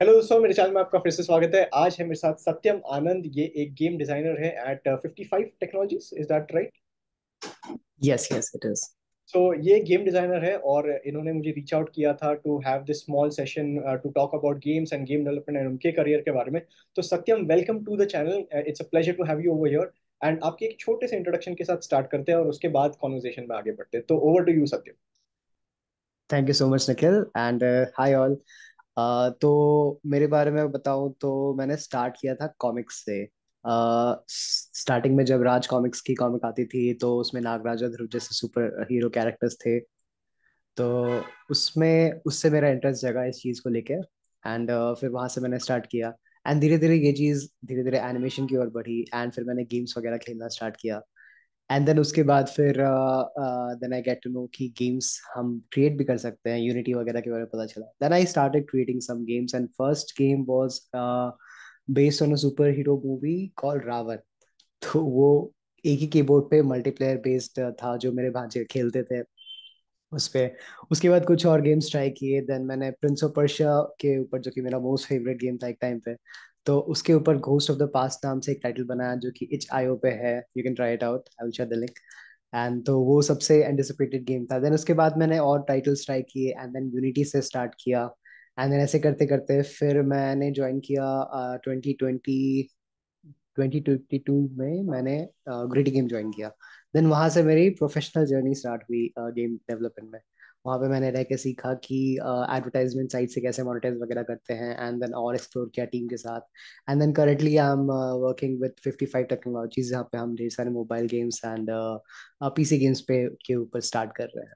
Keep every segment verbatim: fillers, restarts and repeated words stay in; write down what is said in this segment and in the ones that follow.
Hello दोस्तों, मेरे channel में आपका फिर से स्वागत है। आज है मेरे साथ सत्यम आनंद। ये एक गेम डिजाइनर है at fifty five technologies. Is that right? Yes, yes, it is. So ये गेम डिजाइनर है और इन्होंने मुझे रीच आउट किया था to have this small session to talk about games and game development and उनके career के बारे में। तो Satyam, welcome to the channel. It's a pleasure to have you over here. And आपके एक छोटे से इंट्रोडक्शन के साथ स्टार्ट करते हैं और उसके बाद कॉन्वर्जेशन में आगे बढ़ते हैं। तो over to you Satyam. Thank you so much, Nikhil. And uh, hi all. Uh, तो मेरे बारे में बताऊं तो मैंने स्टार्ट किया था कॉमिक्स से। स्टार्टिंग में जब राज कॉमिक्स की कॉमिक आती थी तो उसमें नागराजा ध्रुव जैसे सुपर हीरो कैरेक्टर्स थे। तो उसमें उससे मेरा इंटरेस्ट जगा इस चीज़ को लेके। एंड फिर वहां से मैंने स्टार्ट किया। एंड धीरे धीरे ये चीज़ धीरे धीरे एनिमेशन की ओर बढ़ी एंड फिर मैंने गेम्स वगैरह खेलना स्टार्ट किया। एंड देन उसके बाद फिर then I get to know कि गेम्स हम क्रिएट भी कर सकते हैं, यूनिटी वगैरह के बारे में पता चला। Then I started creating some games and first game was based on a superhero movie called Ravan. तो वो एक ही कीबोर्ड पे मल्टीप्लेयर बेस्ड था जो मेरे भांजे खेलते थे उस पे। उसके बाद कुछ और गेम्स ट्राई किए। देन मैंने प्रिंस ऑफ पर्शिया के ऊपर, जो कि मेरा मोस्ट फेवरेट गेम था एक टाइम पे, तो उसके ऊपर घोस्ट ऑफ द पास्ट नाम से एक टाइटल बनाया जो कि इच आई ओ पे है। You can try it out, I will share the link. And तो वो सबसे एंटिसिपेटेड गेम था। देन उसके बाद मैंने और टाइटल्स ट्राई किए एंड देन यूनिटी से स्टार्ट किया। एंड देन ऐसे करते करते फिर मैंने ज्वाइन किया twenty twenty, twenty twenty two में मैंने ग्रिडी गेम ज्वाइन किया। देन वहां से मेरी प्रोफेशनल जर्नी स्टार्ट हुई गेम डेवलपमेंट में। वहां पे मैंने रह के सीखा कि एडवर्टाइजमेंट साइट से कैसे मोनेटाइज वगैरह करते हैं एंड देन और एक्सप्लोर किया टीम के साथ। And then currently I am working with fifty five technologies, जहाँ पे हम ढेर सारे mobile games and PC games पे के ऊपर स्टार्ट कर रहे हैं।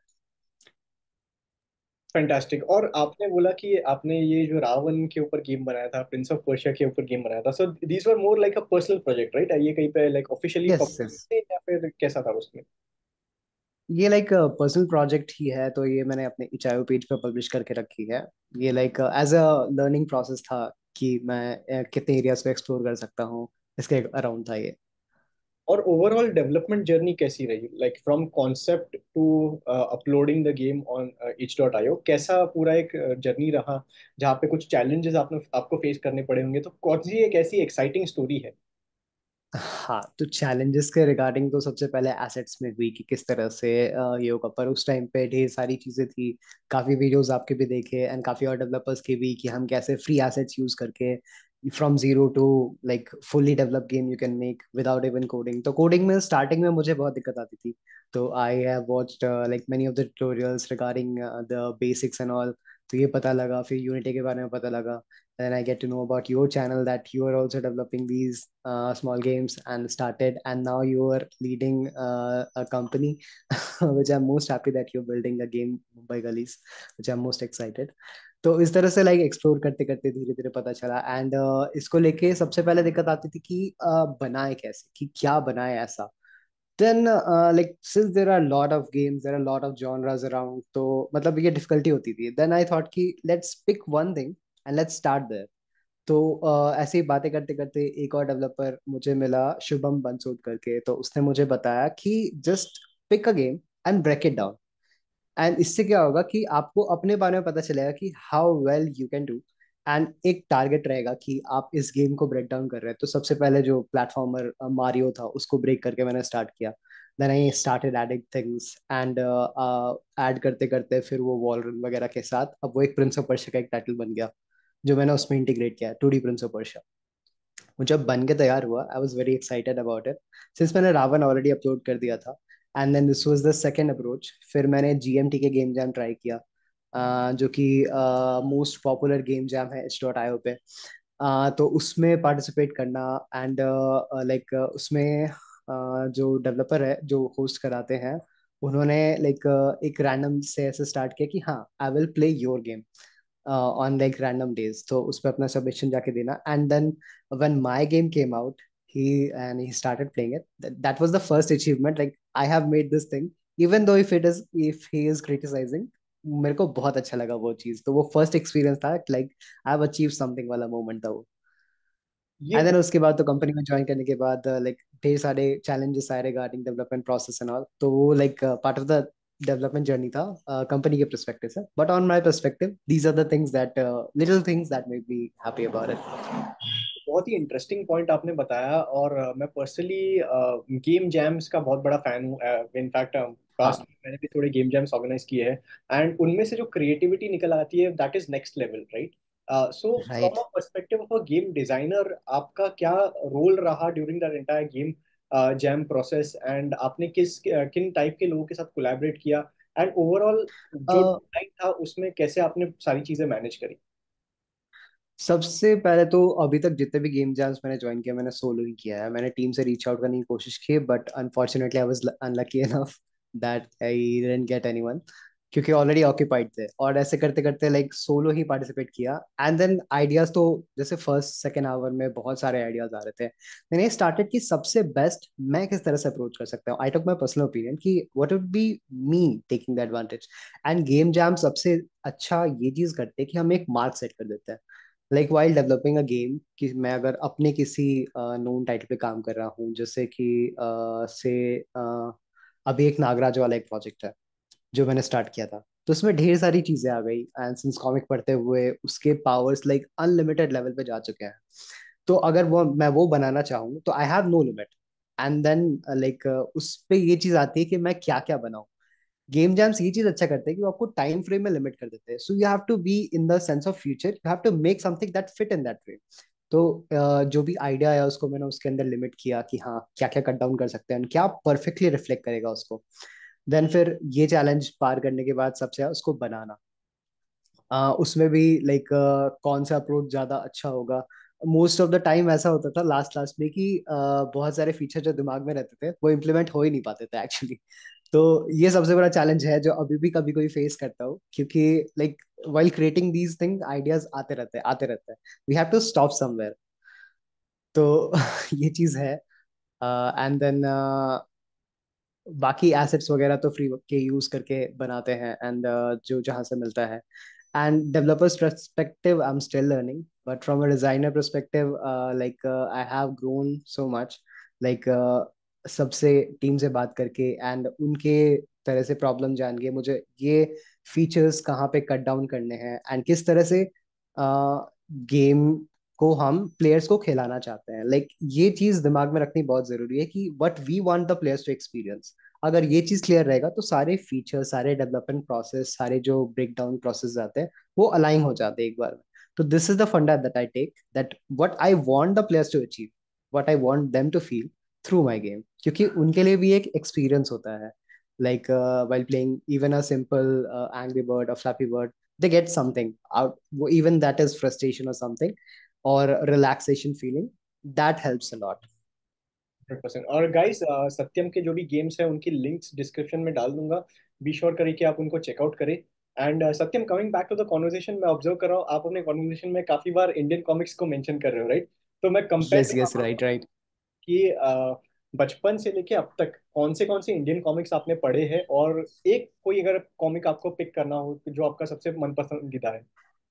फैंटास्टिक। और आपने बोला कि आपने ये जो रावण के ऊपर गेम बनाया था, प्रिंस ऑफ पर्शिया के ऊपर गेम बनाया था, so these were more like a personal project, right? ये कहीं पे like officially yes yes. Publish या फिर कैसा था उसमें? ये लाइक पर्सनल प्रोजेक्ट ही है, तो ये मैंने अपने इचायो पेज पे पब्लिश करके रखी है। ये like as a learning process था कि मैं uh, कितने एरियाज को एक्सप्लोर कर सकता हूँ, इसके अराउंड था ये। और ओवरऑल डेवलपमेंट जर्नी कैसी रही, like from concept to uploading the game on itch dot I O? कैसा पूरा एक जर्नी रहा जहाँ पे कुछ चैलेंजेस आपने आपको फेस करने पड़े होंगे? तो कौन सी एक ऐसी एक्साइटिंग स्टोरी है? हाँ, तो चैलेंजेस के रिगार्डिंग तो सबसे पहले एसेट्स में हुई कि किस तरह से अ, ये होगा। पर उस टाइम पे ढेर सारी चीजें थी। काफी वीडियोस आपके भी देखे एंड काफी और डेवलपर्स के भी, कि हम कैसे फ्री एसेट्स यूज करके from zero to like fully develop game you can make without even coding. तो कोडिंग में स्टार्टिंग में मुझे बहुत दिक्कत आती थी। तो I have watched like many of the tutorials regarding the basics and all. तो ये पता लगा, फिर यूनिटी के बारे में पता लगा। Then I get to know about your channel that you are also developing these uh, small games and started, and now you are leading uh, a company, which I'm most happy that you're building a game, Mumbai Gullies, which I'm most excited. तो इस तरह से like explore करते करते धीरे धीरे पता चला। एंड इसको लेके सबसे पहले दिक्कत आती थी कि uh, बनाए कैसे, कि क्या बनाए ऐसा। Then like since there are lot of games, there are lot of genres around, तो मतलब ये डिफिकल्टी होती थी। देन आई थॉट कि let's pick one thing and let's start there. तो uh, ऐसे ही बातें करते करते एक और डेवलपर मुझे मिला, शुभम बंसोड करके। तो उसने मुझे बताया कि just pick a game and break it down. And इससे क्या होगा कि आपको अपने बारे में पता चलेगा कि how well you can do. And एक टारगेट रहेगा कि आप इस गेम को ब्रेक डाउन कर रहे हैं। तो सबसे पहले जो प्लेटफॉर्मर मारियो था उसको ब्रेक करके मैंने स्टार्ट किया। Then I started adding things and add करते करते फिर वो वॉल रन वगैरह के साथ अब वो एक प्रिंस ऑफ पर्शिया का एक टाइटल बन गया, जो मैंने उसमें इंटीग्रेट किया, two D Prince of Persia. वो जब बन के तैयार हुआ, I was very excited about it, since मैंने रावण ऑलरेडी अपलोड कर दिया था। And then this was the second approach. फिर मैंने जीएमटी के गेम जैम ट्राई किया, अह, जो कि मोस्ट पॉपुलर गेम जैम है एच डॉट आई ओ पे। अह, तो उसमें पार्टिसिपेट करना एंड लाइक उसमें अह, जो डेवलपर है जो होस्ट कराते हैं, उन्होंने लाइक एक रैंडम से ऐसे स्टार्ट किया कि हाँ, I will play your game on like random days. तो उस पर अपना सबमिशन जाके देना। And then when my game came out, he and he started playing it. That, that was the first achievement. Like, I have made this thing, even though if it is if he is criticizing, मेरे को बहुत अच्छा लगा वो चीज। तो वो first experience था, like I have achieve something वाला मोमेंट था वो। ये एंड देन उसके बाद तो कंपनी में ज्वाइन करने के बाद लाइक ढेर सारे चैलेंजेस आए regarding development process and all. तो वो like part of the development journey था कंपनी के परस्पेक्टिव से, but on my perspective these are the things that, little things that make me happy about it. बहुत ही interesting point आपने बताया। और अ, मैं पर्सनली गेम जैम्स का बहुत बड़ा फैन हूँ। इनफैक्ट पास्ट हाँ में मैंने भी थोड़े गेम जैम्स ऑर्गेनाइज किए हैं, एंड उनमें से जो क्रिएटिविटी निकल आती है that is next level, right? So from right. A perspective of a game designer, आपका क्या रोल रहा during that entire game jam process, and आपने किस किन टाइप के लोगों के साथ कोलैबोरेट किया, एंड ओवरऑल जो डिजाइन था उसमें कैसे आपने सारी चीजें मैनेज करी? सबसे पहले तो अभी तक जितने भी गेम जैम्स मैंने ज्वाइन किया मैंने सोलो ही किया है। मैंने टीम से रीच आउट करने की कोशिश की, but unfortunately I was unlucky enough that I didn't get anyone, क्योंकि ऑलरेडी ऑक्यूपाइड थे। और ऐसे करते करते लाइक सोलो ही पार्टिसिपेट किया। एंड देन आइडियाज तो जैसे फर्स्ट सेकेंड आवर में बहुत सारे आइडियाज आ रहे थे। मैंने स्टार्टेड कि सबसे बेस्ट मैं किस तरह से अप्रोच कर सकता हूँ। I talk my personal opinion कि what would be me taking the advantage. And game jam सबसे अच्छा ये चीज करते हैं कि हम एक मार्क सेट कर देते हैं, like while developing a game. कि मैं अगर अपने किसी नोन टाइटल पे काम कर रहा हूँ, जैसे कि से अभी एक नागराज वाला एक प्रोजेक्ट है जो मैंने स्टार्ट किया था, तो उसमें ढेर सारी चीजें आ गई। एंड सिंस कॉमिक पढ़ते हुए उसके पावर्स लाइक अनलिमिटेड लेवल पे जा चुके हैं। तो अगर वो मैं वो बनाना चाहूँ तो I have no limit. And then like उस पे ये चीज आती है कि मैं क्या क्या बनाऊं। गेम जैम्स ये चीज अच्छा करते हैं कि वो आपको टाइम फ्रेम में लिमिट कर देते हैं। So you have to be in the sense of future, you have to make something that fit in that frame. तो अ, जो भी आइडिया है उसको मैंने उसके अंदर लिमिट किया कि हाँ क्या क्या कट डाउन कर सकते हैं, क्या परफेक्टली रिफ्लेक्ट करेगा उसको। देन फिर ये चैलेंज पार करने के बाद सबसे उसको बनाना। आ, उसमें भी लाइक कौन सा अप्रोच ज्यादा अच्छा होगा। मोस्ट ऑफ द टाइम ऐसा होता था लास्ट लास्ट में कि अ, बहुत सारे फीचर जो दिमाग में रहते थे वो इम्प्लीमेंट हो ही नहीं पाते थे एक्चुअली। तो ये सबसे बड़ा चैलेंज है जो अभी भी कभी कोई फेस करता हूँ, क्योंकि like while creating these things ideas आते रहते हैं आते रहते हैं। We have to stop somewhere. तो ये चीज है। एंड देन बाकी एसेट्स वगैरह तो फ्री के यूज करके बनाते हैं, एंड जो जहाँ से मिलता है। and developers perspective I'm still learning, but from a designer perspective uh, like uh, I have grown so much, like uh, सबसे टीम से बात करके एंड उनके तरह से प्रॉब्लम जान के मुझे ये फीचर्स कहाँ पे कट डाउन करने हैं एंड किस तरह से गेम को हम प्लेयर्स को खिलाना चाहते हैं। लाइक like, ये चीज दिमाग में रखनी बहुत जरूरी है कि what we want the players to experience. अगर ये चीज क्लियर रहेगा तो सारे फीचर्स सारे डेवलपमेंट प्रोसेस सारे जो ब्रेक डाउन प्रोसेस आते हैं वो अलाइन हो जाते हैं एक बार में। तो this is the funda that I take, that what I want the players to achieve, what I want them to feel through my game, क्योंकि उनके लिए भी एक एक्सपीरियंस होता है। Like while playing even a simple angry bird और flappy bird, they get something out, even that is frustration or something, or relaxation feeling, that helps a lot. Hundred percent. और guys, Satyam के जो भी games हैं उनकी links description में डाल दूंगा। बी श्योर करें कि आप उनको चेकआउट करें। And Satyam, coming back to the conversation, मैं ऑब्जर्व कर रहा हूँ आप अपने कॉन्वर्जेशन में काफी बार इंडियन कॉमिक्स को मेंशन कर रहे हो, राइट? तो मैं कंपेयर Yes, करना yes, right, चाहूंगा right. कि अ, बचपन से लेके अब तक कौन से कौन से इंडियन कॉमिक्स आपने पढ़े हैं, और एक कोई अगर कॉमिक आपको पिक करना हो तो जो आपका सबसे मन पसंदीदा है।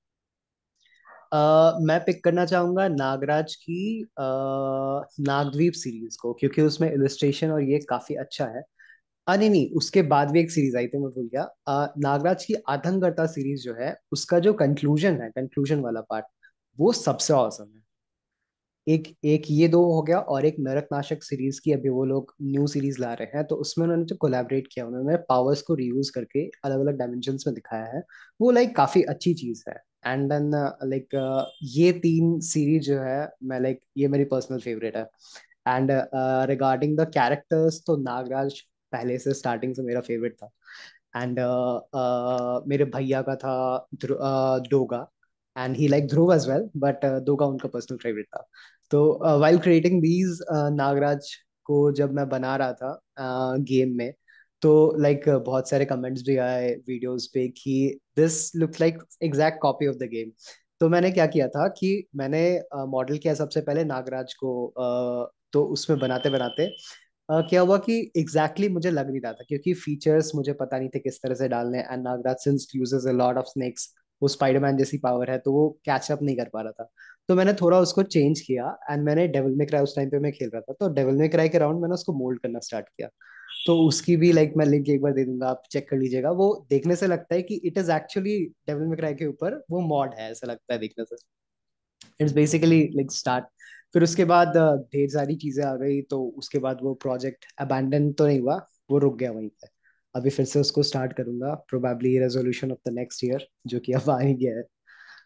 uh, मैं पिक करना चाहूंगा नागराज की uh, नागद्वीप सीरीज को, क्योंकि उसमें इलस्ट्रेशन और ये काफी अच्छा है। आ, नहीं नहीं, उसके बाद भी एक सीरीज आई थी मैं भूल गया। uh, नागराज की आतंकगर्ता सीरीज जो है उसका जो कंक्लूजन है, कंक्लूजन वाला पार्ट, वो सबसे औसम है। एक एक ये दो हो गया, और एक नरक नाशक सीरीज की अभी वो लोग न्यू सीरीज ला रहे हैं, तो उसमें उन्होंने जो कोलैबोरेट किया, उन्होंने पावर्स को रीयूज करके अलग अलग डायमेंशंस में दिखाया है। वो लाइक काफी अच्छी चीज है। एंड देन लाइक ये तीन सीरीज जो है मैं लाइक ये मेरी पर्सनल फेवरेट है। एंड रिगार्डिंग द कैरेक्टर्स तो नागराज पहले से स्टार्टिंग से मेरा फेवरेट था। एंड मेरे भैया का था ध्रु- uh, Doga, and he like Dhruv as well, but Doga उनका पर्सनल फेवरेट था। तो वाइल क्रिएटिंग दीज नागराज को जब मैं बना रहा था गेम में, तो लाइक like, बहुत सारे कमेंट्स भी आए वीडियोस पे कि this look like exact copy of the game. तो मैंने क्या किया था कि मैंने मॉडल किया सबसे पहले नागराज को। uh, तो उसमें बनाते बनाते uh, क्या हुआ कि एग्जैक्टली exactly मुझे लग नहीं रहा था, क्योंकि फीचर्स मुझे पता नहीं थे किस तरह से डालने। And Nagraj since uses a lot of snakes, वो स्पाइडरमैन जैसी पावर है, तो वो कैच अप नहीं कर पा रहा था। तो मैंने थोड़ा उसको चेंज किया, एंड मैंने डेविल मे क्राई उस टाइम पे मैं खेल रहा था, तो डेविल मे क्राई के राउंड मैंने उसको मोल्ड करना स्टार्ट किया। तो उसकी भी लाइक मैं लिंक एक बार दे दूंगा, आप चेक कर लीजिएगा। वो देखने से लगता है कि it is actually Devil May Cry के ऊपर वो मॉड है, ऐसा लगता है देखने से। It's basically like start. फिर उसके बाद अ, ढेर सारी चीजें आ गई, तो उसके बाद वो प्रोजेक्ट अबैंडन तो नहीं हुआ, वो रुक गया वहीं पे। अभी फिर से उसको स्टार्ट करूंगा, probably resolution of the next year, जो कि अब आ ही गया है।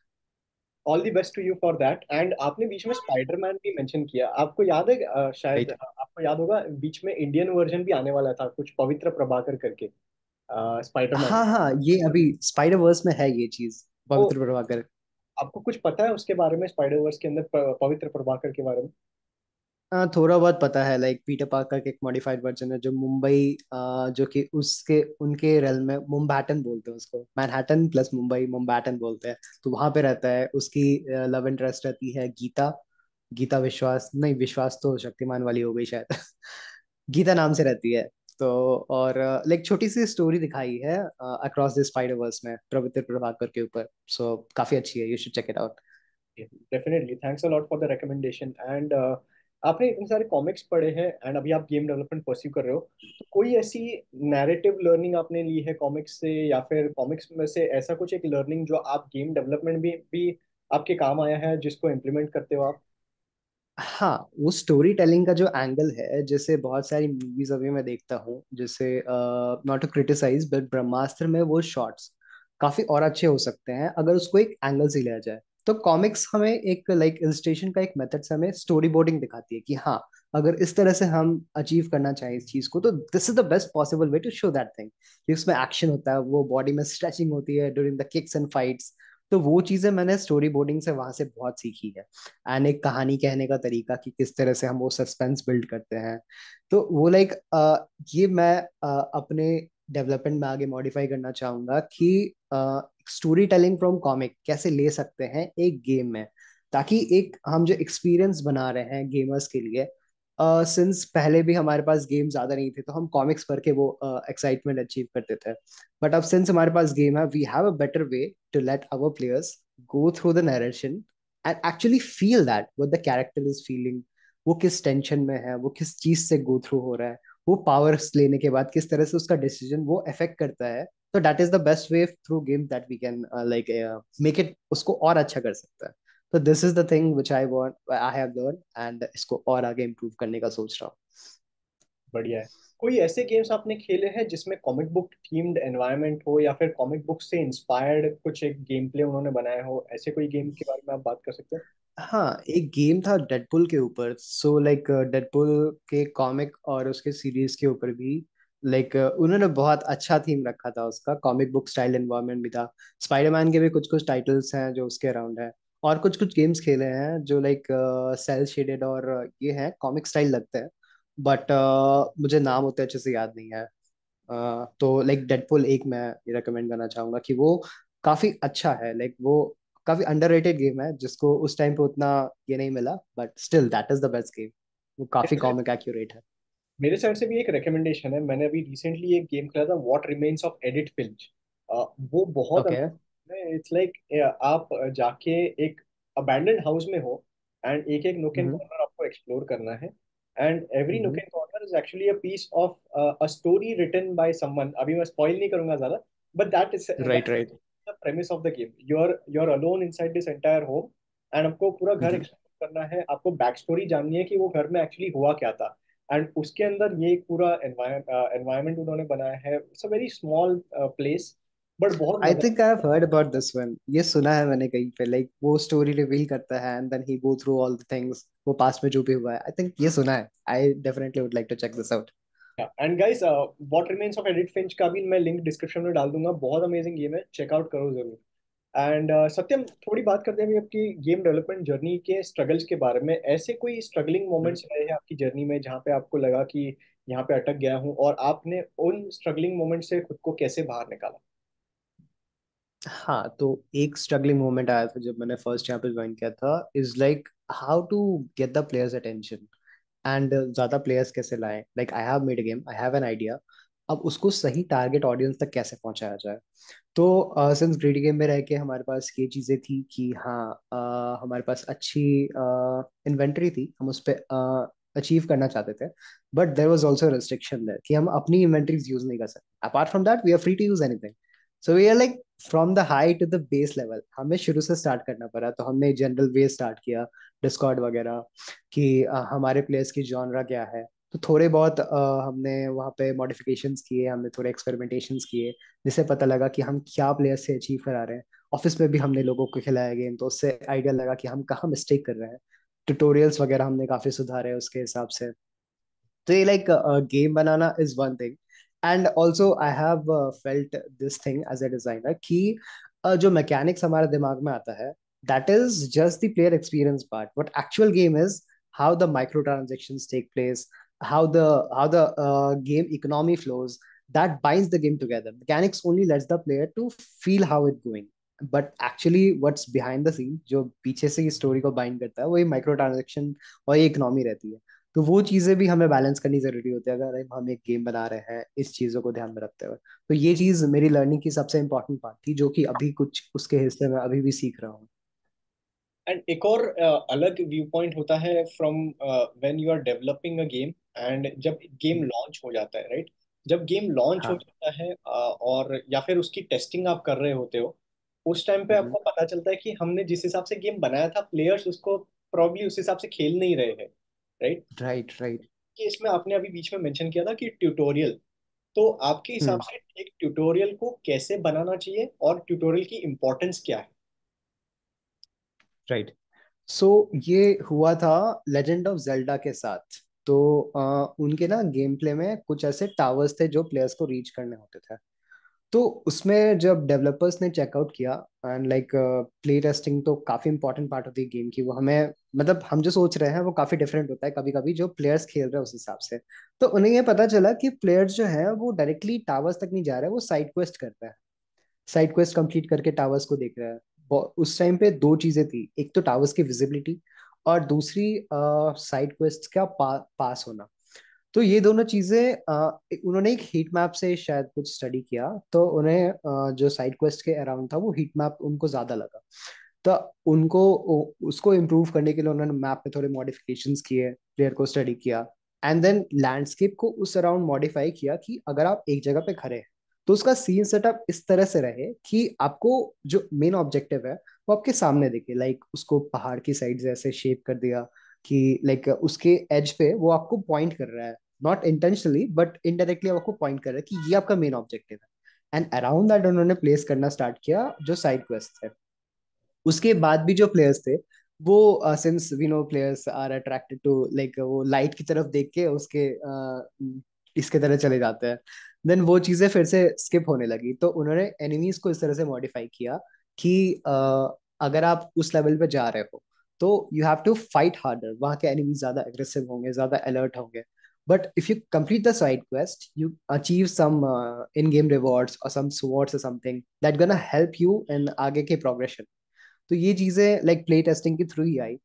All the best to you for that. And आपने बीच में स्पाइडरमैन भी मेंशन किया, आपको याद है अ, शायद राइट। अ, आपको याद होगा बीच में इंडियन वर्जन भी आने वाला था कुछ, पवित्र प्रभाकर करके स्पाइडरमैन। हाँ हाँ, ये अभी स्पाइडर वर्स में है ये चीज, तो पवित्र प्रभाकर। आपको कुछ पता है उसके बारे में, स्पाइडर वर्स के अंदर प- पवित्र प्रभाकर के बारे में? हाँ, थोड़ा बहुत पता है। लाइक पीटर पार्कर का एक मॉडिफाइड वर्जन है जो मुंबई, अ, जो कि उसके उनके रेल में मुम्बैटन बोलते हैं उसको, मैनहट्टन प्लस मुंबई मुम्बैटन बोलते हैं। तो वहां पे रहता है, उसकी लव इंटरेस्ट रहती है गीता। गीता विश्वास, नहीं विश्वास तो शक्तिमान वाली हो गई शायद। गीता नाम से रहती है। तो और लाइक छोटी सी स्टोरी दिखाई है अक्रॉस द स्पाइडर वर्स में पवित्र प्रभाकर के ऊपर। सो काफी अच्छी है, you should check it out. Definitely, thanks a lot for the recommendation. And आपने इतने सारे कॉमिक्स पढ़े हैं एंड अभी आप गेम डेवलपमेंट परस्यू कर रहे हो, तो कोई ऐसी नैरेटिव लर्निंग आपने ली है कॉमिक्स से, या फिर कॉमिक्स में से ऐसा कुछ एक लर्निंग जो आप गेम डेवलपमेंट भी भी आपके काम आया है, जिसको इम्प्लीमेंट करते हो आप? हाँ, वो स्टोरी टेलिंग का जो एंगल है, जैसे बहुत सारी मूवीज अभी मैं देखता हूँ, जैसे not to criticise but Brahmastra में वो शॉट्स काफी और अच्छे हो सकते हैं अगर उसको एक एंगल से लिया जाए। तो कॉमिक्स हमें एक लाइक इलस्ट्रेशन का एक मेथड से हमें स्टोरी बोर्डिंग दिखाती है कि हाँ, अगर इस तरह से हम अचीव करना चाहें इस चीज को, तो this is the best possible way to show that thing. उसमें एक्शन होता है, वो बॉडी में स्ट्रेचिंग होती है during the kicks and fights. तो वो चीजें मैंने स्टोरी बोर्डिंग से वहां से बहुत सीखी है। एंड एक कहानी कहने का तरीका कि किस तरह से हम वो सस्पेंस बिल्ड करते हैं। तो वो लाइक ये मैं अ, अपने डेवलपमेंट में आगे मॉडिफाई करना चाहूंगा कि स्टोरी टेलिंग फ्रॉम कॉमिक कैसे ले सकते हैं एक गेम में, ताकि एक हम जो एक्सपीरियंस बना रहे हैं गेमर्स के लिए, सिंस पहले भी हमारे पास गेम ज्यादा नहीं थे तो हम कॉमिक्स पढ़ के वो एक्साइटमेंट अचीव करते थे। बट अब सिंस हमारे पास गेम है, we have a better way to let our players go through the narration and actually feel that what the character is feeling। वो किस टेंशन में है, वो किस चीज से गो थ्रू हो रहा है, वो पावर्स लेने के बाद किस तरह से उसका डिसीजन वो अफेक्ट करता है। तो that is the best way through game that we can like make it, उसको और अच्छा कर सकता है। तो this is the thing which I want, I have learn, and इसको और आगे इम्प्रूव करने का सोच रहा हूँ। बढ़िया है। कोई ऐसे गेम्स आपने खेले हैं जिसमें कॉमिक बुक थीम्ड एनवायरनमेंट हो, या फिर कॉमिक बुक से इंस्पायर्ड कुछ एक गेम प्ले उन्होंने बनाया हो, ऐसे कोई गेम के बारे में आप बात कर सकते हैं? हाँ, एक गेम था डेडपुल के ऊपर। सो लाइक डेडपुल के कॉमिक और उसके सीरीज के ऊपर भी लाइक उन्होंने बहुत अच्छा थीम रखा था, उसका कॉमिक बुक स्टाइल एनवायरनमेंट भी था। स्पाइडरमैन के भी कुछ कुछ टाइटल्स हैं जो उसके अराउंड है, और कुछ कुछ गेम्स खेले हैं जो लाइक सेल शेडेड और ये हैं, कॉमिक स्टाइल लगते हैं। बट मुझे नाम उतने अच्छे से याद नहीं है। अ, तो लाइक डेडपुल एक मैं रिकमेंड करना चाहूंगा कि वो काफी अच्छा है। लाइक वो काफी अंडररेटेड गेम है जिसको उस टाइम पे उतना ये नहीं मिला, but still that is the best game. वो काफी कॉमिक एक्यूरेट है। मेरे साइड से भी एक रिकमेंडेशन है। मैंने अभी रिसेंटली एक गेम खेला था, what remains of Edith Finch. वो बहुत ओके। इट्स लाइक आप जाके एक अबैंडन्ड हाउस में हो, एंड एक एक नोक एंड हम्म। कॉर्नर आपको एक्सप्लोर करना है। And every nook hmm. And corner is actually a piece of a story written by someone. अभी मैं स्पॉइल नहीं करूंगा ज्यादा, but that is right that's right. The premise of the game. You are you are alone inside this entire home, and आपको पूरा घर हम्म। Explore करना है, आपको बैक स्टोरी जाननी है कि वो घर में एक्चुअली हुआ क्या था। एंड उसके अंदर ये एक पूरा एनवायरनमेंट उन्होंने बनाया है। It's a very small place, but बहुत आई मजा। Think I have heard about this one, ये सुना है मैंने कहीं पे। लाइक वो स्टोरी रिवील करता है and then he go through all the things, वो पास्ट में जो भी हुआ है। आई थिंक ये सुना है। I definitely would like to check this out. And guys, what remains of Edith Finch का भी मैं लिंक डिस्क्रिप्शन में डाल दूंगा। बहुत अमेजिंग गेम है, चेकआउट करो जरूर। एंड सत्यम, थोड़ी बात करते हैं अभी आपकी गेम डेवलपमेंट जर्नी के स्ट्रगल्स के बारे में। ऐसे कोई स्ट्रगलिंग मोमेंट्स रहे हैं आपकी जर्नी में जहाँ पे आपको लगा कि यहाँ पे अटक गया हूँ, और आपने उन स्ट्रगलिंग मोमेंट से खुद को कैसे बाहर निकाला? हाँ, तो एक स्ट्रगलिंग मोमेंट आया था जब मैंने फर्स्ट यहाँ पे ज्वाइन किया था, is like how to get the players attention and ज्यादा प्लेयर्स कैसे लाएं। Like I have made a game, I have an idea, अब उसको सही टारगेट ऑडियंस तक कैसे पहुंचाया जाए। तो सिंस ग्रीडी गेम में रह के हमारे पास ये चीजें थी कि हाँ, uh, हमारे पास अच्छी इन्वेंटरी थी, हम उस पर अचीव करना चाहते थे, but there was also restriction there कि हम अपनी इन्वेंटरीज यूज नहीं कर सकते। Apart from that we are free to use anything. So we are like from the high to the base level हमें शुरू से स्टार्ट करना पड़ा। तो हमने जनरल वे स्टार्ट किया, डिस्कॉर्ड वगैरह, कि अ, हमारे प्लेयर्स की जॉनरा क्या है। तो थोड़े बहुत अ, हमने वहाँ पे मॉडिफिकेशंस किए, हमने थोड़े एक्सपेरिमेंटेशंस किए, जिससे पता लगा कि हम क्या प्लेयर्स से अचीव करा रहे हैं। ऑफिस में भी हमने लोगों को खिलाया गेम, तो उससे आइडिया लगा कि हम कहाँ मिस्टेक कर रहे हैं। ट्यूटोरियल्स वगैरह हमने काफी सुधारे उसके हिसाब से। तो ये लाइक गेम बनाना is one thing. And also I have felt this thing as a designer कि uh, जो मैकेनिक्स हमारे दिमाग में आता है, that is just the player experience part. What actual game is how the micro transactions take place, how the how the uh, game economy flows, that binds the game together. Mechanics only lets the player to feel how it's going, but actually what's behind the scene, जो पीछे से story को bind करता है, वो ये micro transaction और ये इकोनॉमी रहती है। तो वो चीजें भी हमें बैलेंस करनी जरूरी होती है अगर हम एक गेम बना रहे हैं इस चीजों को ध्यान में रखते हुए। तो ये चीज मेरी लर्निंग की सबसे इंपॉर्टेंट पार्ट थी, जो कि अभी कुछ उसके हिस्से में अभी भी सीख रहा हूँ। एंड एक और अ, अलग व्यू पॉइंट होता है from when you are developing a game, and जब गेम लॉन्च हो जाता है, राइट? जब गेम लॉन्च हो हाँ। जाता है अ, और या फिर उसकी टेस्टिंग आप कर रहे होते हो, उस टाइम पे हम्म। आपको पता चलता है कि हमने जिस हिसाब से गेम बनाया था, प्लेयर्स उसको प्रॉब्ली उस हिसाब से खेल नहीं रहे हैं, राइट? Right right. कि इसमें आपने अभी बीच में मेंशन किया था कि ट्यूटोरियल, तो आपके हिसाब हम्म। से एक ट्यूटोरियल को कैसे बनाना चाहिए और ट्यूटोरियल की इम्पोर्टेंस क्या है? राइट। सो ये हुआ था लेजेंड ऑफ जेल्डा के साथ। तो अ, उनके ना गेम प्ले में कुछ ऐसे टावर्स थे जो प्लेयर्स को रीच करने होते थे। तो उसमें जब डेवलपर्स ने चेकआउट किया, एंड लाइक प्ले टेस्टिंग तो काफी इंपॉर्टेंट पार्ट होती है गेम की, वो हमें मतलब हम जो सोच रहे हैं वो काफी डिफरेंट होता है कभी कभी जो प्लेयर्स खेल रहे हैं उस हिसाब से। तो उन्हें ये पता चला कि प्लेयर्स जो है वो डायरेक्टली टावर्स तक नहीं जा रहे हैं, वो साइड क्वेस्ट कर रहे हैं। साइड क्वेस्ट कंप्लीट करके टावर्स को देख रहा है। वो- उस टाइम पे दो चीजें थी, एक तो टावर्स की विजिबिलिटी, और दूसरी साइड क्वेस्ट का पा, पास होना। तो ये दोनों चीजें अ, उन्होंने एक हीट मैप से शायद कुछ स्टडी किया, तो उन्हें अ, जो साइड क्वेस्ट के अराउंड था वो हीट मैप उनको ज्यादा लगा। तो उनको उ- उसको इम्प्रूव करने के लिए उन्होंने मैप में थोड़े मॉडिफिकेशंस किए, प्लेयर को स्टडी किया, एंड देन लैंडस्केप को उस अराउंड मॉडिफाई किया कि अगर आप एक जगह पे खड़े हैं तो उसका सीन सेटअप इस तरह से रहे कि आपको जो मेन ऑब्जेक्टिव है वो आपके सामने दिखे। लाइक उसको पहाड़ की साइड ऐसे शेप कर दिया कि लाइक उसके एज पे वो आपको पॉइंट कर रहा है, नॉट इंटेंशनली बट इनडायरेक्टली आपको पॉइंट कर रहा है कि ये आपका मेन ऑब्जेक्टिव है। एंड अराउंड दैट उन्होंने प्लेस करना स्टार्ट किया जो साइड क्वेस्ट है। उसके बाद भी जो प्लेयर्स थे वो, since we know players are attracted to like, वो लाइट की तरफ देख के उसके uh, इसके तरह चले जाते हैं। देन वो चीजें फिर से स्किप होने लगी, तो उन्होंने एनिमीज को इस तरह से मॉडिफाई किया कि uh, अगर आप उस लेवल पे जा रहे हो तो you have to fight harder. वहाँ के एनिमीज ज्यादा एग्रेसिव होंगे, ज्यादा अलर्ट होंगे। But if you complete the side quest you achieve some in game rewards और some swords or something that gonna help you in आगे के प्रोग्रेशन। तो ये चीजें लाइक प्ले टेस्टिंग के थ्रू ही आई।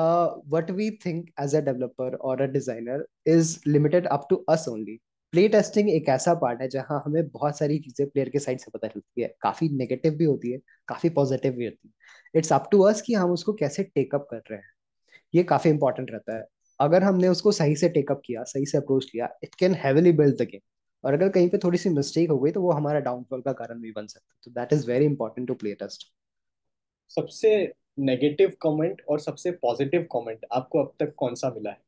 What we think as a developer और a designer is limited up to us only. Play testing एक ऐसा पार्ट है जहां हमें बहुत सारी चीजें प्लेयर के साइड से पता चलती है, काफी नेगेटिव भी होती है, काफी पॉजिटिव भी होती है। इट्स अप टू अस कि हम उसको कैसे टेकअप कर रहे हैं। ये काफी इंपॉर्टेंट रहता है। अगर हमने उसको सही से टेकअप किया, सही से अप्रोच किया, it can heavily build the game. और अगर कहीं पे थोड़ी सी मिस्टेक हो गई तो वो हमारा डाउनफॉल का कारण भी बन सकता है। तो that is very important to play test. सबसे नेगेटिव कमेंट और सबसे पॉजिटिव कमेंट आपको अब तक कौन सा मिला है?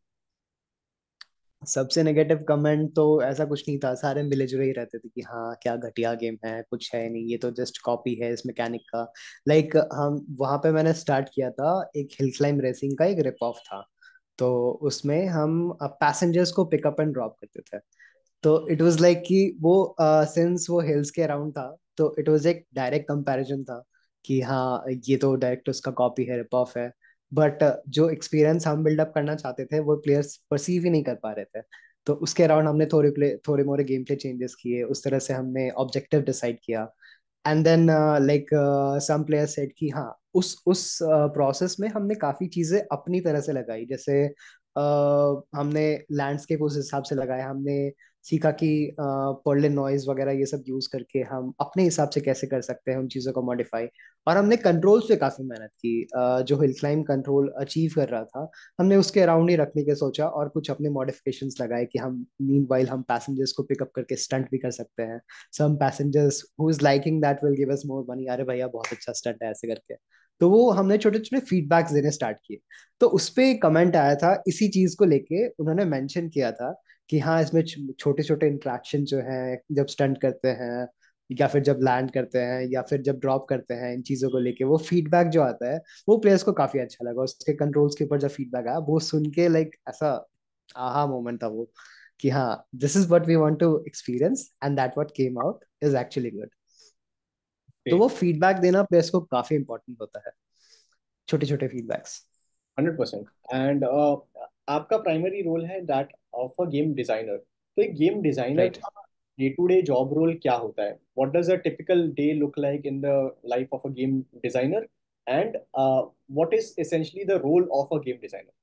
सबसे नेगेटिव कमेंट तो ऐसा कुछ नहीं था, सारे मिले जुले ही रहते थे कि हाँ क्या घटिया गेम है, कुछ है नहीं, ये तो जस्ट कॉपी है इस मैकेनिक का। लाइक हम वहां पे मैंने स्टार्ट किया था, एक हिल क्लाइंब रेसिंग का एक रिप ऑफ था। तो उसमें हम पैसेंजर्स को पिकअप एंड ड्रॉप करते थे। तो इट वाज लाइक कि वो सिंस वो हिल्स के अराउंड था, तो इट वाज एक डायरेक्ट कंपैरिजन था कि हाँ ये तो डायरेक्ट उसका कॉपी है, रिप ऑफ है। बट जो एक्सपीरियंस हम बिल्डअप करना चाहते थे वो प्लेयर्स परसीव ही नहीं कर पा रहे थे। तो उसके अराउंड हमने थोड़े प्ले थोड़े मोरे गेम प्ले चेंजेस किए, उस तरह से हमने ऑब्जेक्टिव डिसाइड किया। And then like some player said कि हाँ उस उस प्रोसेस में हमने काफी चीजें अपनी तरह से लगाई, जैसे हमने लैंडस्केप उस हिसाब से लगाया, हमने सीखा कि पर्लिन नॉइज वगैरह ये सब यूज करके हम अपने हिसाब से कैसे कर सकते हैं उन चीज़ों को मॉडिफाई। और हमने कंट्रोल्स पे काफी मेहनत की। अ, जो हिल क्लाइंब कंट्रोल अचीव कर रहा था, हमने उसके अराउंड ही रखने के सोचा और कुछ अपने मॉडिफिकेशंस लगाए कि हम मीनवाइल हम पैसेंजर्स को पिकअप करके स्टंट भी कर सकते हैं। Some passengers who is liking that will give us more money, अरे भैया बहुत अच्छा स्टंट है ऐसे करके। तो वो हमने छोटे छोटे फीडबैक्स देने स्टार्ट किए। तो उस पे कमेंट आया था इसी चीज को लेके, उन्होंने मेंशन किया था कि हाँ इसमें छोटे छोटे इंटरेक्शन जो है जब स्टंट करते हैं या फिर जब लैंड करते हैं या फिर जब ड्रॉप करते हैं, इन चीजों को लेके वो फीडबैक जो आता है वो प्लेयर्स को काफी अच्छा लगा। उसके कंट्रोल्स के ऊपर जब फीडबैक आया वो सुन के लाइक ऐसा आहा मोमेंट था वो, कि हाँ this is what we want to experience and that what came out is actually good. तो वो फीडबैक देना प्लेयर्स को काफी इंपॉर्टेंट होता है, छोटे छोटे फीडबैक्स। Hundred percent. एंड आपका प्राइमरी रोल है that of a game designer. तो एक गेम डिजाइनर राइट। का day to day job role क्या होता है? What does a typical day look like in the life of a game designer? And what is essentially the role of a game designer?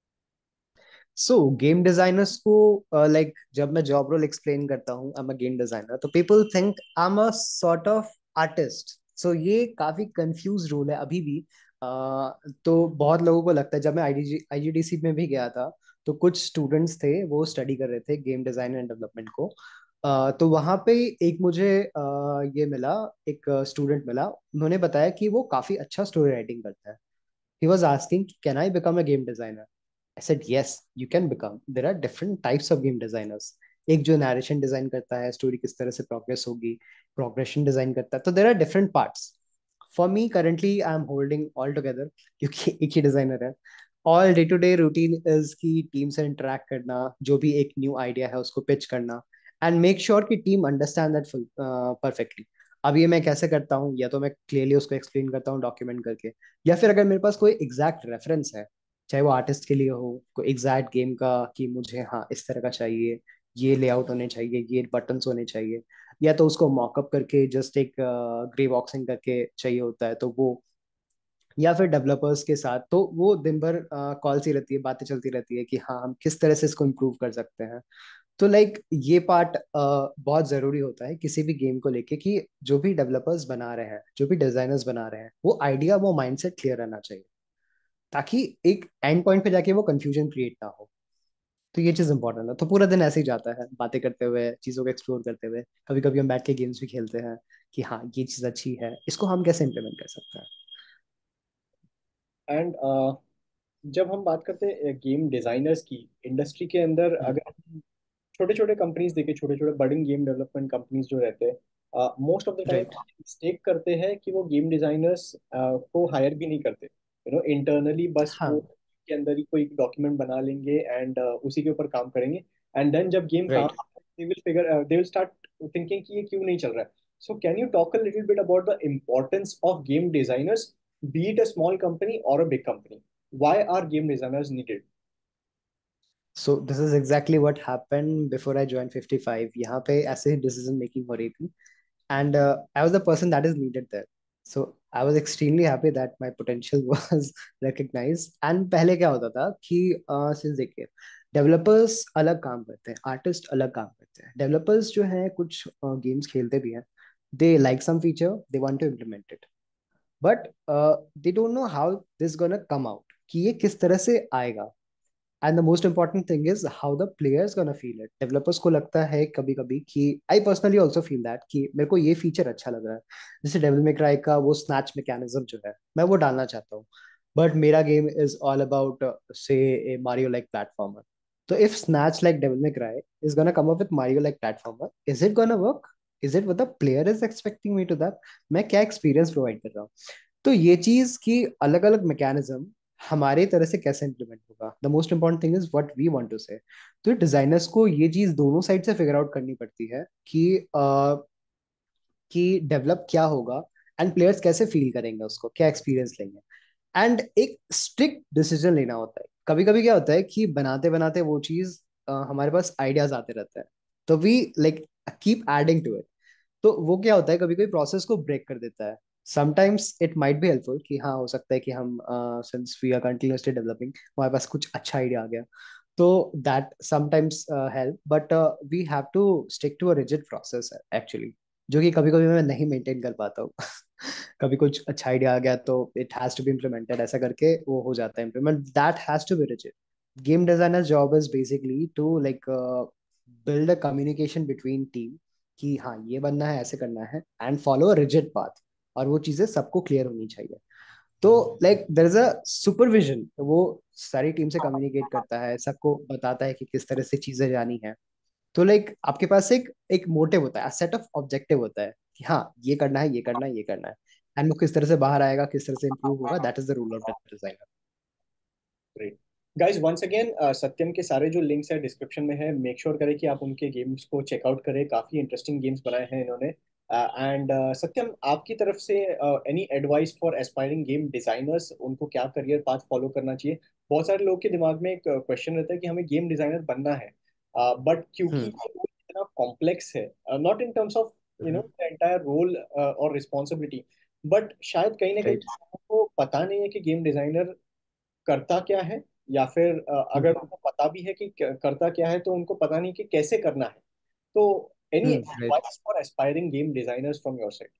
So game designers को like जब मैं job role explain करता हूँ I am a game designer, तो people think I am a sort of artist. So ये काफी confuse role है अभी भी। uh, तो बहुत लोगों को लगता है, जब मैं आईडीजी आईजीडीसी में भी गया था तो कुछ स्टूडेंट्स थे वो स्टडी कर रहे थे गेम डिजाइन एंड डेवलपमेंट को। uh, तो वहाँ पे एक मुझे uh, ये मिला, एक स्टूडेंट मिला, उन्होंने बताया कि वो काफी अच्छा स्टोरी राइटिंग करता है। He was asking, can I become a game designer? I said, yes, you can become. There are different types of game designers. एक जो नरेशन डिजाइन करता है, स्टोरी किस तरह से प्रोग्रेस होगी, प्रोग्रेशन डिजाइन करता है, तो there are different parts. For me currently I am holding all together, क्योंकि एक ही डिजाइनर है। All day to day routine is की टीम से इंटरेक्ट करना, जो भी एक न्यू आइडिया है उसको पिच करना एंड मेक श्योर कि टीम अंडरस्टैंड दैट परफेक्टली। अब ये मैं कैसे करता हूँ, या तो मैं क्लियरली उसको एक्सप्लेन करता हूँ डॉक्यूमेंट करके, या फिर अगर मेरे पास कोई एग्जैक्ट रेफरेंस है, चाहे वो आर्टिस्ट के लिए हो, कोई एग्जैक्ट गेम का कि मुझे हाँ इस तरह का चाहिए, ये लेआउट होने चाहिए, ये बटन्स होने चाहिए, या तो उसको मॉकअप करके जस्ट एक ग्रे बॉक्सिंग करके चाहिए होता है तो वो, या फिर डेवलपर्स के साथ, तो वो दिन भर कॉल सी रहती है, बातें चलती रहती है कि हाँ हम किस तरह से इसको इम्प्रूव कर सकते हैं। तो लाइक ये पार्ट बहुत जरूरी होता है किसी भी गेम को लेके, कि जो भी डेवलपर्स बना रहे हैं, जो भी डिजाइनर्स बना रहे हैं, वो आइडिया वो माइंडसेट क्लियर रहना चाहिए, ताकि एक एंड पॉइंट पे जाके वो कंफ्यूजन क्रिएट ना हो। तो ये चीज इंपॉर्टेंट है। तो पूरा दिन ऐसे ही जाता है बातें करते हुए, चीजों को एक्सप्लोर करते हुए। कभी कभी हम बैठ के गेम्स भी खेलते हैं कि हाँ ये चीज अच्छी है, इसको हम कैसे इम्प्लीमेंट कर सकते हैं। एंड जब हम बात करते हैं गेम डिजाइनर्स की इंडस्ट्री के अंदर, अगर छोटे छोटे कंपनीज देखे, छोटे छोटे बडिंग गेम डेवलपमेंट कंपनीज जो रहते हैं, most of the time right. Mistake करते हैं कि वो गेम डिजाइनर्स को हायर भी नहीं करते। यू नो, इंटरनली बस वो हाँ। के अंदर ही कोई डॉक्यूमेंट बना लेंगे एंड उसी के ऊपर काम करेंगे। एंड देन जब गेम काम, right. They will figure they will start thinking कि ये क्यों नहीं चल रहा है। So can you talk a little bit about the importance of game designers, be it a small company और a big company? Why are game designers needed? So this is exactly what happened before I join fifty five. यहाँ पे ऐसे ही decision making हो रही थी, and uh, I was the person that is needed there. So I was extremely happy that my potential was recognized. And पहले क्या होता था कि सिंस देखिए, डेवलपर्स अलग काम करते हैं, आर्टिस्ट अलग काम करते हैं। डेवलपर्स जो हैं कुछ गेम्स खेलते भी हैं, they like some feature, they want to implement it, but they don't know how this gonna come out, कि ये किस तरह से आएगा। And the most important thing is how the players gonna feel it. Developers को लगता है कभी कभी कि I personally also feel that कि मेरे को ये फीचर अच्छा लग रहा है, जैसे डेविल मे क्राई का वो स्नैच मैकेनिज्म जो है मैं वो डालना चाहता हूँ, बट मेरा game is all about say a Mario like platformer. तो if snatch like Devil May Cry is gonna come up with Mario like platformer, is it gonna work? Is it what the player is expecting me to that? मैं क्या experience provide कर रहा हूँ? तो ये चीज की अलग अलग मैकेनिज्म हमारे तरह से कैसे इंप्लीमेंट होगा, the most important thing is what we want to say. तो डिजाइनर्स को ये चीज दोनों साइड से फिगर आउट करनी पड़ती है कि अ, कि डेवलप क्या होगा एंड प्लेयर्स कैसे फील करेंगे, उसको क्या एक्सपीरियंस लेंगे। एंड एक स्ट्रिक्ट डिसीजन लेना होता है। कभी कभी क्या होता है कि बनाते बनाते वो चीज अ, हमारे पास आइडियाज आते रहते हैं, तो we like keep adding to it. तो वो क्या होता है, कभी कभी प्रोसेस को ब्रेक कर देता है। Sometimes it might be helpful कि हाँ हो सकता है कि हम since we are continuously developing हमारे पास कुछ अच्छा आइडिया आ गया, तो that sometimes help, but we have to stick to a rigid process actually, जो कि कभी कभी मैं नहीं मेंटेन कर पाता हूँ। कभी कुछ अच्छा आइडिया आ गया तो it has to be implemented, ऐसा करके वो हो जाता है implement, that has to be rigid. Game designer job is basically to like build a communication between team कि हाँ ये बनना है, ऐसे करना है, and follow a rigid path, और वो चीजें सबको क्लियर होनी चाहिए। तो like there is a supervision, वो सारी टीम से कम्युनिकेट करता है, सबको बताता है कि किस तरह से चीजें जानी है। तो लाइक आपके पास एक एक मोटिव होता है, सेट ऑफ ऑब्जेक्टिव होता है कि हाँ ये करना है, ये करना है, ये करना है, एंड वो किस तरह से बाहर आएगा, किस तरह से इंप्रूव होगा, that is the rule of designer. Great guys, once again Satyam के सारे जो लिंक्स है डिस्क्रिप्शन में है, मेक श्योर करें कि आप उनके गेम्स को चेकआउट करें, काफी इंटरेस्टिंग गेम्स बनाए हैं इन्होंने। एंड सत्यम, आपकी तरफ से any advice for aspiring game designers, उनको क्या करियर पाथ फॉलो करना चाहिए? बहुत सारे लोग के दिमाग में एक क्वेश्चन रहता है कि हमें गेम डिजाइनर बनना है, बट क्योंकि हम्म। ये role इतना कॉम्प्लेक्स है, not in terms of you know the entire role और रिस्पॉन्सिबिलिटी, बट शायद कहीं ना कहीं राइट। लोगों को पता नहीं है कि गेम डिजाइनर करता क्या है, या फिर अ, अगर उनको पता भी है कि क- करता क्या है, तो उनको पता नहीं कि कैसे करना है। तो any hmm. Right. Advice for aspiring game designers from your side?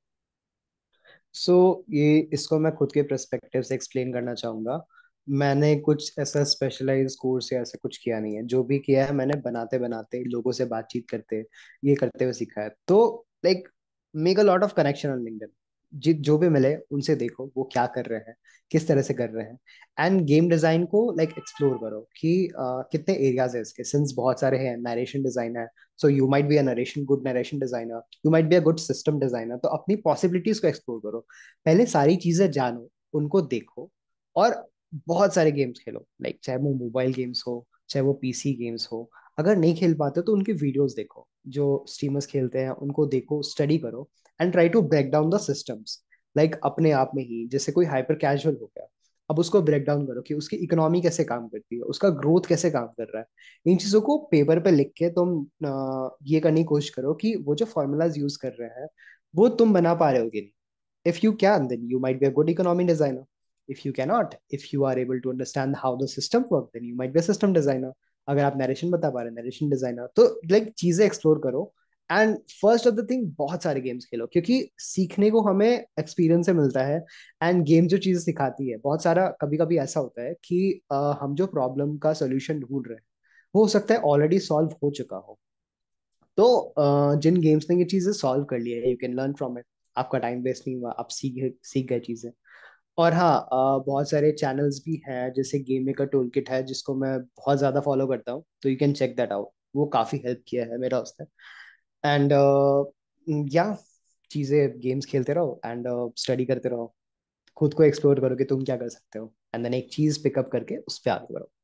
So ये इसको मैं खुद के पर्सपेक्टिव से एक्सप्लेन करना चाहूंगा। मैंने कुछ ऐसा स्पेशलाइज कोर्स या ऐसा कुछ किया नहीं है, जो भी किया है मैंने बनाते बनाते, लोगों से बातचीत करते, ये करते हुए सीखा है। तो like make a lot of connection on LinkedIn, जि जो भी मिले उनसे देखो वो क्या कर रहे हैं, किस तरह से कर रहे हैं, एंड गेम डिजाइन को लाइक एक्सप्लोर करो कि uh, कितने एरियाज है इसके, सिंस बहुत सारे हैं। नरेशन डिजाइन है, so you might be a narration good narration designer, you might be a good system designer, तो अपनी पॉसिबिलिटीज को एक्सप्लोर करो, पहले सारी चीजें जानो, उनको देखो, और बहुत सारे गेम्स खेलो, लाइक चाहे वो मोबाइल गेम्स हो, चाहे वो पीसी गेम्स हो। अगर नहीं खेल पाते तो उनके वीडियोस देखो, जो स्ट्रीमर्स खेलते हैं उनको देखो, स्टडी करो, and try to break down the systems, like अपने आप में ही। जैसे कोई हाइपर कैजुअल हो गया, अब उसको ब्रेक डाउन करो कि उसकी इकोनॉमी कैसे काम करती है, उसका ग्रोथ कैसे काम कर रहा है। इन चीजों को पेपर पे लिख के तुम अ, ये करने की कोशिश करो कि वो जो फॉर्मूलाज यूज कर रहे हैं वो तुम बना पा रहे हो कि नहीं। If you can, then you might be a good economy designer. If you cannot, if you are able to understand how the system work, then you might be a system designer. अगर आप narration बता पा रहे हैं, narration designer, तो like चीजें explore करो। And first of the thing, बहुत सारे गेम्स खेलो, क्योंकि सीखने को हमें एक्सपीरियंस से मिलता है। एंड गेम जो चीजें सिखाती है, बहुत सारा कभी कभी ऐसा होता है कि अ, हम जो प्रॉब्लम का सोल्यूशन ढूंढ रहे हैं वो हो सकता है ऑलरेडी सॉल्व हो चुका हो। तो अ, जिन गेम्स ने ये चीजें सॉल्व कर लिया है, you can learn from it, आपका टाइम वेस्ट नहीं हुआ, आप सीख सीख गए चीजें। और हाँ, अ, बहुत सारे चैनल्स भी हैं, जैसे गेम मेकर टूल किट है जिसको मैं बहुत ज्यादा फॉलो करता हूँ, तो you can check that out, वो काफी हेल्प किया है मेरा उसने। एंड या चीजें गेम्स खेलते रहो एंड स्टडी करते रहो, खुद को एक्सप्लोर करो कि तुम क्या कर सकते हो, एंड देन एक चीज पिकअप करके उस पर आगे बढ़ो।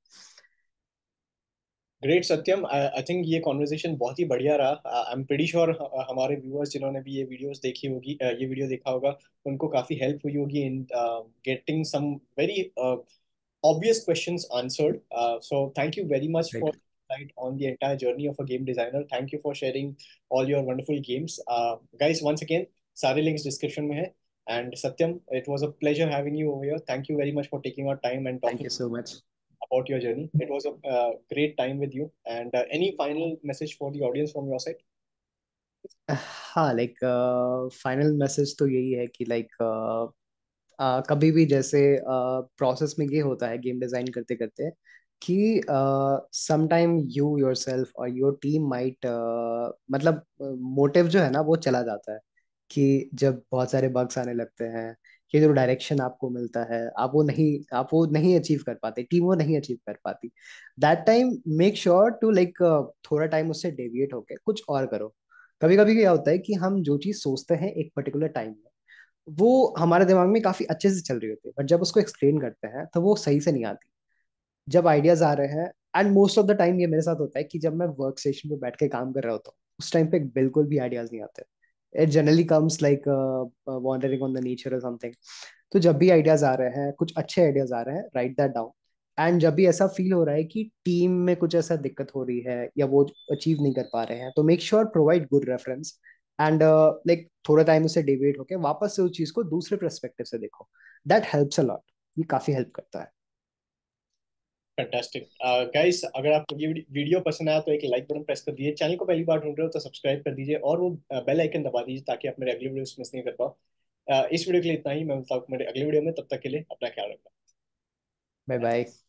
ग्रेट सत्यम, आई थिंक ये कॉन्वर्जेशन बहुत ही बढ़िया रहा। आई एम प्रीटी श्योर हमारे व्यूअर्स जिन्होंने भी ये वीडियोस देखी होगी, uh, ये वीडियो देखा होगा, उनको काफी हेल्प हुई होगी in getting some very obvious questions answered. Uh, so thank you very much for right. insight on the entire journey of a game designer. Thank you for sharing all your wonderful games. Uh, guys, once again, सारे links description में है. And Satyam, it was a pleasure having you over here. Thank you very much for taking our time and thank talking you so much. about your journey. It was a uh, great time with you. And uh, any final message for the audience from your side? हाँ, like final message तो यही है कि like कभी भी जैसे process में ये होता है गेम डिजाइन करते करते कि सम टाइम यू योरसेल्फ और योर टीम माइट, मतलब मोटिव जो है ना वो चला जाता है, कि जब बहुत सारे बग्स आने लगते हैं, ये जो डायरेक्शन आपको मिलता है आप वो नहीं आप वो नहीं अचीव कर पाते, टीम वो नहीं अचीव कर पाती। That time make sure to like थोड़ा टाइम उससे डेविएट होके कुछ और करो। कभी कभी क्या होता है कि हम जो चीज सोचते हैं एक पर्टिकुलर टाइम में, वो हमारे दिमाग में काफी अच्छे से चल रही होती है, बट जब उसको एक्सप्लेन करते हैं तो वो सही से नहीं आती। जब आइडियाज आ रहे हैं, and most of the time ये मेरे साथ होता है कि जब मैं वर्क स्टेशन पे बैठ के काम कर रहा होता हूँ, उस टाइम पे बिल्कुल भी आइडियाज नहीं आते। It generally comes like wandering on the nature और समथिंग। तो जब भी आइडियाज आ रहे हैं, कुछ अच्छे आइडियाज आ रहे हैं, राइट दैट डाउन। एंड जब भी ऐसा फील हो रहा है कि टीम में कुछ ऐसा दिक्कत हो रही है या वो अचीव नहीं कर पा रहे हैं, तो make sure provide good reference, and like थोड़ा टाइम उसे डिबेट होके वापस से उस चीज को दूसरे पर्सपेक्टिव से देखो. That helps a lot. ये काफी हेल्प करता है. फैंटास्टिक गाइस, अगर आपको ये वीडियो पसंद आया तो एक लाइक बटन प्रेस कर दीजिए, चैनल को पहली बार ढूंढ रहे हो तो सब्सक्राइब कर दीजिए और वो बेल आइकन दबा दीजिए ताकि आप मेरे अगले वीडियोस मिस नहीं कर पाओ. अ, इस वीडियो के लिए इतना ही. मैं मिलता हूँ मेरे अगले वीडियो में, तब तक के लिए अपना ख्याल रखना. Bye bye.